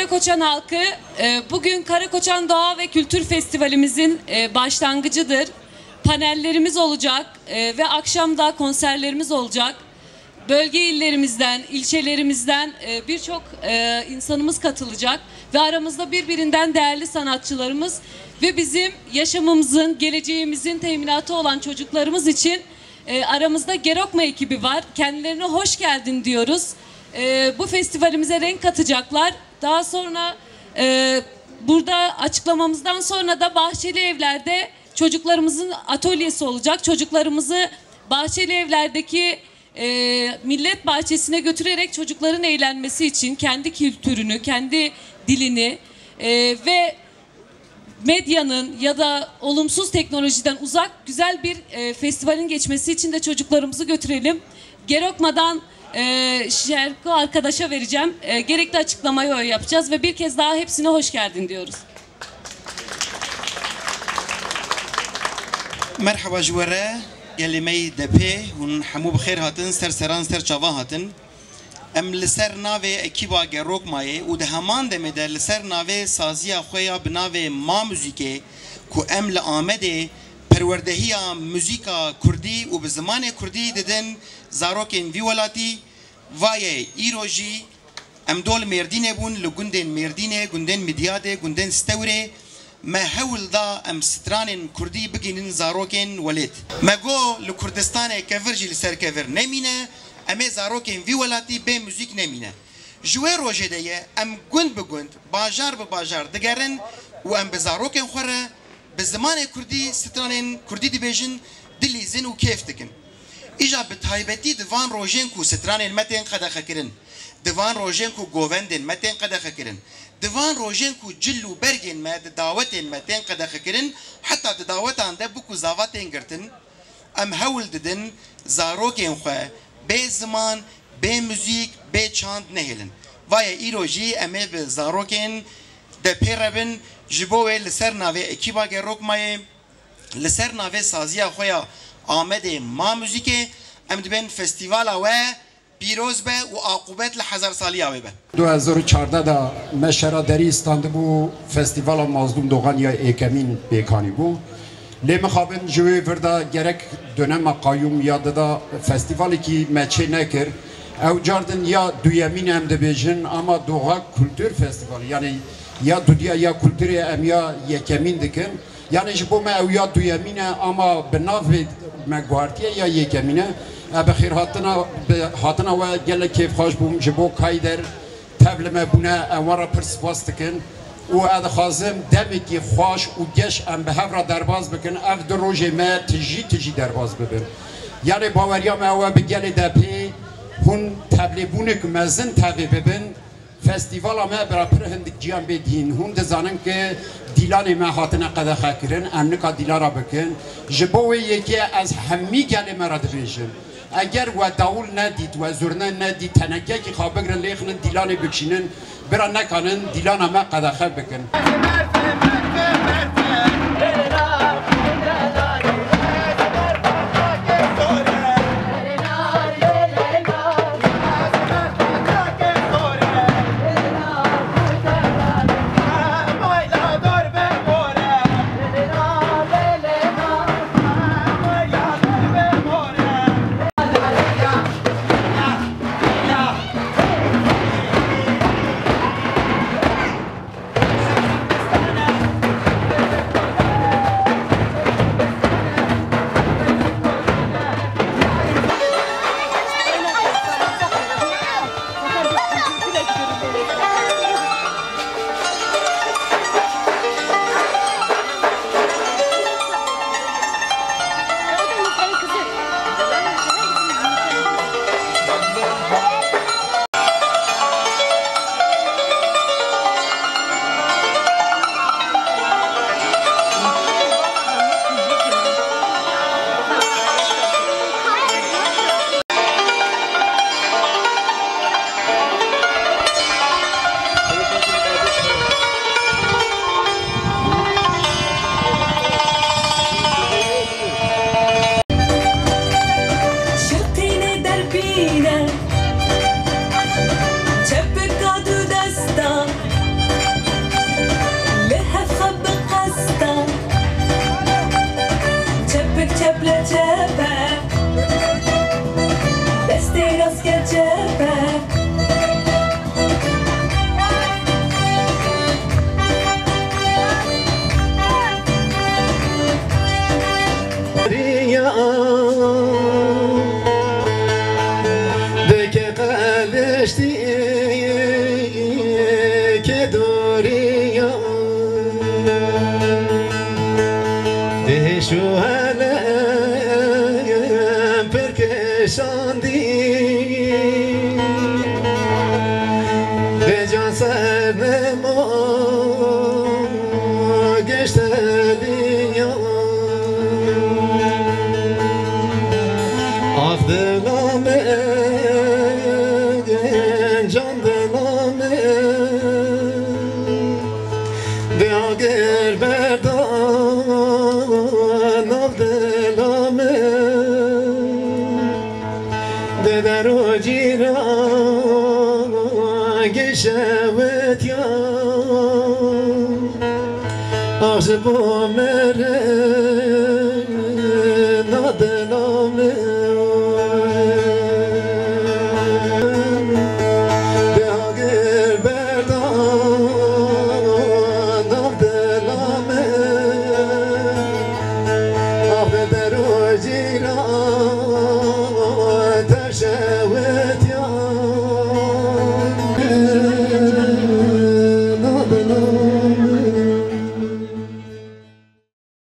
Karakoçan halkı, bugün Karakoçan Doğa ve Kültür Festivalimizin başlangıcıdır. Panellerimiz olacak ve akşamda konserlerimiz olacak. Bölge illerimizden, ilçelerimizden birçok insanımız katılacak ve aramızda birbirinden değerli sanatçılarımız ve bizim yaşamımızın, geleceğimizin teminatı olan çocuklarımız için aramızda Gerokma ekibi var. Kendilerine hoş geldin diyoruz. Bu festivalimize renk katacaklar. Daha sonra burada açıklamamızdan sonra da Bahçeli Evler'de çocuklarımızın atölyesi olacak. Çocuklarımızı Bahçeli Evler'deki millet bahçesine götürerek çocukların eğlenmesi için kendi kültürünü, kendi dilini ve medyanın ya da olumsuz teknolojiden uzak güzel bir festivalin geçmesi için de çocuklarımızı götürelim. Gerokma'dan Şerko arkadaşa vereceğim. Gerekli açıklamayı o yapacağız ve bir kez daha hepsine hoş geldin diyoruz. Merhaba jwara, gelmeyi depe, hun hamu bxer hatın, serseran serçava hatın. Em li ser navê ekiba Gerokmayê û di heman demê de li ser navê saziya xwe ya bi navê Ma Müzîkê ku em li Amedê perwerdehiya müzîka Kurdî û bi zimanê Kurdî didin zarokên vî welatî vayê îro jî em dol Mêrdînê bûn li gundên Mêrdînê, gundên Midyadê, gundên Stewrê me hewl da em stranên Kurdî bigînin zarokên welêt. Me got li Kurdistanê kevir jî li ser kevir nemîne. Em ê zarokên vî welatî bê müzik nemîne. Ji wê rojê de ye em gund bi gund, bajar bi bajar digerin û em bi zarokên xwe re bi zimanê Kurdî stranên Kurdî dibêjin, dilîzin û kêf dikin. Îja bi taybetî di van rojên ku stranên me tên qedexekirin, di van rojên ku govendên me tên qedexekirin, di van rojên ku cil û bergên me di dawetên me tên qedexekirin, heta di dawetan de bu ku zava tên girtin, em hewl didin zarokên xwe bê ziman, bê müzik, bê çand nehêlin. Vaya îro jî em ê bi zarokên de pê rebin ji bo wê li ser navê ekiba Gerokmayê, li ser navê saziya xwe ya Amedê Ma Müzîkê em dibên festîvala we pîroz be û aqubet li hezarsaliya wê be. 2014 da me şera derî İstanbul Festivala Mazlum Doğaniya Êkemîn pêkanî bû. Lê mixabin ji wê vir da gerek dönema qayyum ya da festivalekî me çê nekir. Ew cardin ya duyemîn em dibêjin ama Doğa Kültür Festivali yani ya dudiya ya kültürê em ya yekemîn dikin. Yani ji bo me ew ya duyemîn e ama bi navê me guhartiye ya yekemîn e. Bi xêr hatina we gelek kêfxweş bûm ji bo kayder tev li me bûne em wara pir spas dikin. و ادخازم دمی که خوش و گش ام به هفر درباز بکن اف در روز ما تجی درباز ببین یعنی باوریا ما و بگلی دپی هون تبلیغونه که مزن تبی ببین فستیوال ما برای پر هندک جیان بدین هون دزانن که دیلان ما هاتن قدر خکرن امنکا دیلارا بکن جبوی یکی از همی گلی مراد بیشن اگر و داول ندید و زرنه ندید تنکه که خواب بگرن لیخنن دیلان بکشینن برای نکنن دیلان ما قدر خب بکن که دوریا دهشو هلم پرکشاندی به جان سر نما گشتلیا آخ دلامه جان دلامه به آگر بردان آف دلامه ده در و جیران گشوت یا آخ زبا مره